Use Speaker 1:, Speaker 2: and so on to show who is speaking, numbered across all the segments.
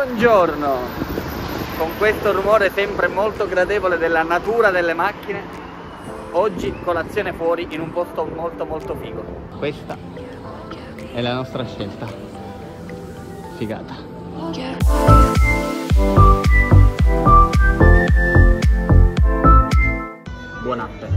Speaker 1: Buongiorno! Con questo rumore sempre molto gradevole della natura delle macchine, oggi colazione fuori in un posto molto figo. Questa è la nostra scelta. Figata. Buon appetito.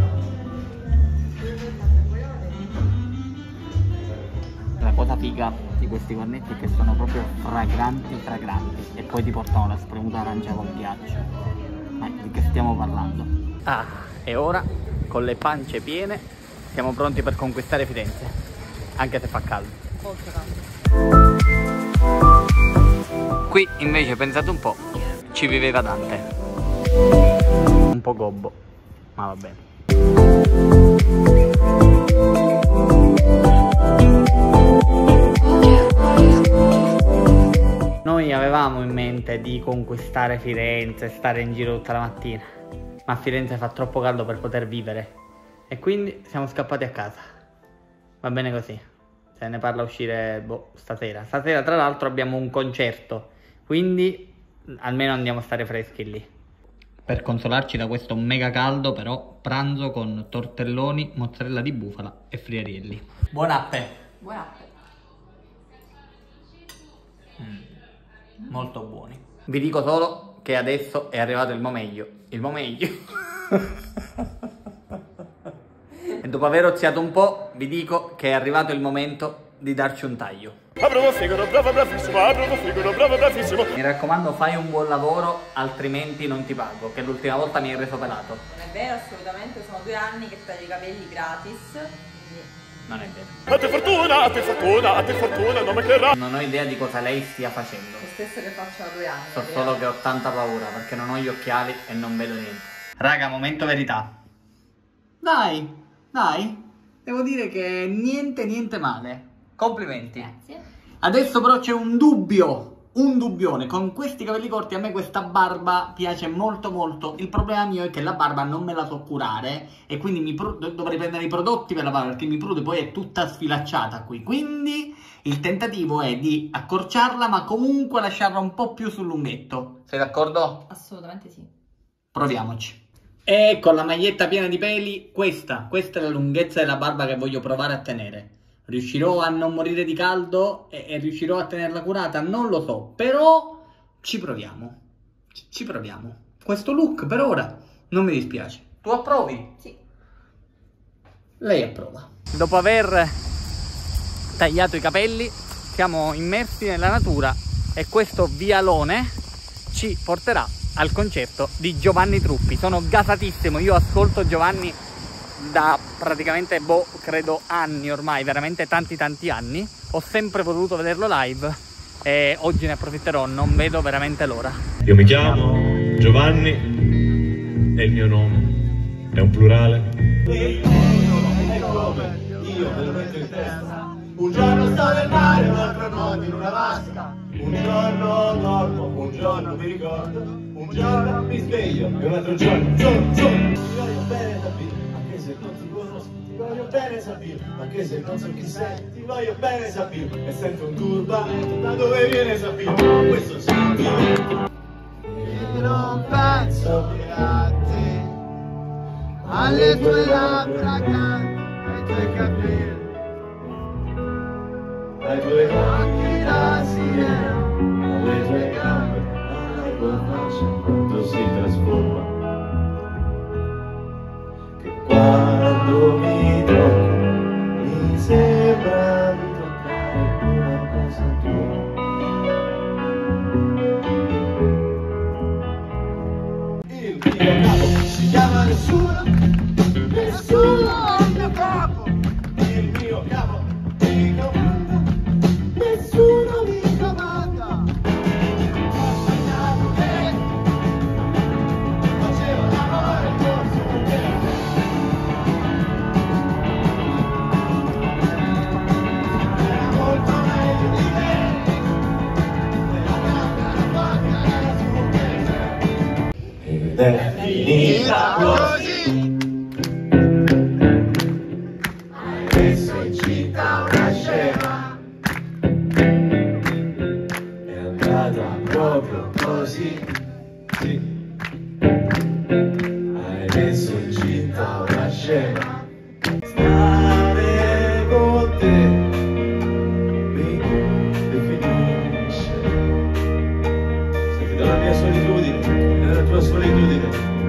Speaker 1: La cosa figa di questi cornetti è che sono proprio fragranti e poi ti portano la spremuta arancia col ghiaccio. Ma di che stiamo parlando? Ah, e ora con le pance piene siamo pronti per conquistare Firenze, anche se fa caldo. Molto caldo. Qui invece pensate un po', ci viveva Dante. Un po' gobbo, ma va bene. Noi avevamo in mente di conquistare Firenze, stare in giro tutta la mattina, ma a Firenze fa troppo caldo per poter vivere e quindi siamo scappati a casa. Va bene così, se ne parla a uscire stasera. Stasera tra l'altro abbiamo un concerto, quindi almeno andiamo a stare freschi lì. Per consolarci da questo mega caldo però pranzo con tortelloni, mozzarella di bufala e friarielli. Buon appe!
Speaker 2: Buon appe!
Speaker 1: Molto buoni. Vi dico solo che adesso è arrivato il momeglio. Il momeglio. E dopo aver oziato un po', vi dico che è arrivato il momento di darci un taglio.
Speaker 3: Bravo Figaro, bravo bravissimo, bravo Figaro, bravo bravissimo.
Speaker 1: Mi raccomando, fai un buon lavoro, altrimenti non ti pago, che l'ultima volta mi hai reso pelato.
Speaker 2: Non è vero, assolutamente, sono 2 anni che taglio i capelli gratis.
Speaker 1: Non è vero.
Speaker 3: A te fortuna, a te fortuna, a te fortuna, non mancherà.
Speaker 1: Non ho idea di cosa lei stia facendo.
Speaker 2: Lo stesso che faccio da 2 anni.
Speaker 1: So solo che ho tanta paura perché non ho gli occhiali e non vedo niente. Raga, momento verità. Dai, devo dire che niente male. Complimenti.
Speaker 2: Grazie.
Speaker 1: Adesso però c'è un dubbione. Con questi capelli corti a me questa barba piace molto. Il problema mio è che la barba non me la so curare e quindi dovrei prendere i prodotti per la barba perché mi prude, poi è tutta sfilacciata qui. Quindi il tentativo è di accorciarla ma comunque lasciarla un po' più sul lunghetto. Sei d'accordo?
Speaker 2: Assolutamente sì.
Speaker 1: Proviamoci. E con la maglietta piena di peli, questa è la lunghezza della barba che voglio provare a tenere. Riuscirò a non morire di caldo e riuscirò a tenerla curata? Non lo so, però ci proviamo. Ci proviamo. Questo look per ora non mi dispiace. Tu approvi?
Speaker 2: Sì.
Speaker 1: Lei approva. Dopo aver tagliato i capelli, siamo immersi nella natura e questo vialone ci porterà al concerto di Giovanni Truppi. Sono gasatissimo, io ascolto Giovanni da praticamente, credo anni ormai, veramente tanti anni. Ho sempre voluto vederlo live e oggi ne approfitterò, non vedo veramente l'ora.
Speaker 4: Io mi chiamo Giovanni e il mio nome è un plurale. E come io me lo metto in testa. Un giorno sto nel mare, un altro nuoto in una vasca. Un giorno dormo, un giorno mi ricordo. Un giorno mi sveglio e un altro giorno ti voglio bene Sabino, anche se non ti conosco. Ti voglio bene Sabino, anche se non so chi sei. Ti voglio bene Sabino e sento un turbamento. Da dove viene Sabino? Questo Sabino.
Speaker 5: E non penso più a te, alle tue labbra accanto, ai tuoi capelli,
Speaker 4: Ai tuoi
Speaker 5: occhi da sirena,
Speaker 4: alle tue gambe, alla tua faccia, quanto si trasforma. Che quando mi tocco, mi sembra di toccare una cosa tua. Il mio capo si chiama nessuno,
Speaker 5: nessuno è il mio capo,
Speaker 4: il mio capo mi comanda.
Speaker 5: nessuno mi comanda. Ho sognato che
Speaker 4: Facevo l'amore forse con te.
Speaker 5: era molto meglio di me, nella camera porta su me.
Speaker 4: Ed è finita così.
Speaker 5: Hai messo in città una scema,
Speaker 4: È andata proprio così, sì. Hai messo incinta una scena. Stare con te mi definisce. Sei dalla mia solitudine, nella tua solitudine.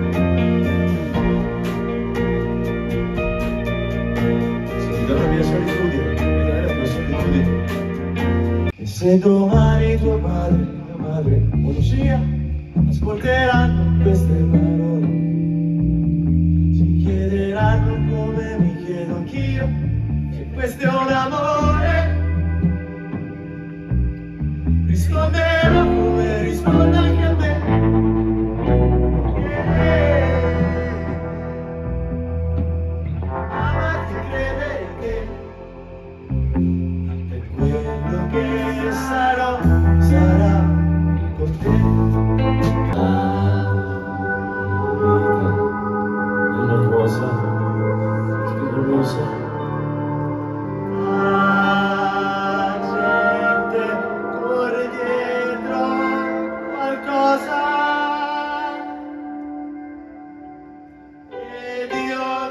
Speaker 4: Sei dalla mia solitudine, nella tua solitudine. E se domani tuo padre e mia madre o Lucia ascolteranno queste parole, si chiederanno come mi chiedo anch'io, se questo è un amore. Risponderò come rispondo anche a te. Amarti e credere che per quello che sarò, sarà con te. Una cosa che non lo so. La gente corre dietro qualcosa ed io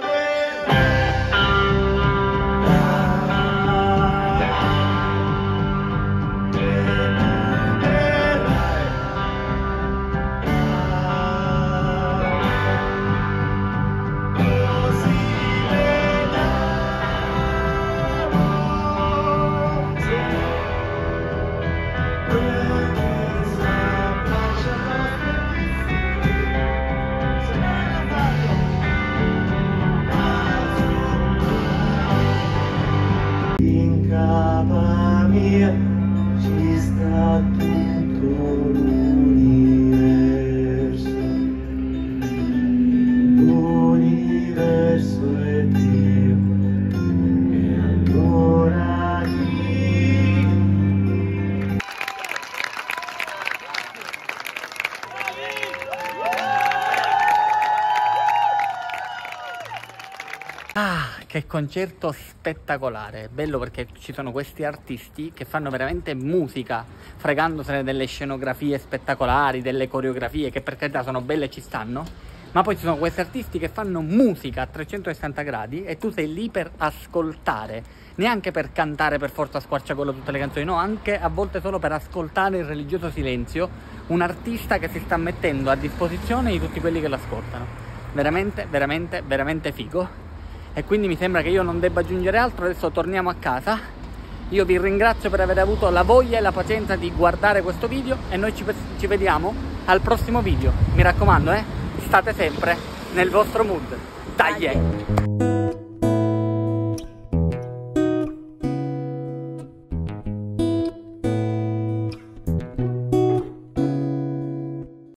Speaker 4: in capa mia ci sta tutto l'universo, l'universo è Dio, e allora chi?
Speaker 1: Ah, che concerto spettacolare, bello perché ci sono questi artisti che fanno veramente musica, fregandosene delle scenografie spettacolari, delle coreografie che per carità sono belle e ci stanno, ma poi ci sono questi artisti che fanno musica a 360 gradi e tu sei lì per ascoltare, neanche per cantare per forza a squarciagola tutte le canzoni, no, anche a volte solo per ascoltare il religioso silenzio, un artista che si sta mettendo a disposizione di tutti quelli che l'ascoltano, veramente, veramente, veramente figo. E quindi mi sembra che io non debba aggiungere altro, adesso torniamo a casa. Io vi ringrazio per aver avuto la voglia e la pazienza di guardare questo video e noi ci vediamo al prossimo video. Mi raccomando, state sempre nel vostro mood. Dai!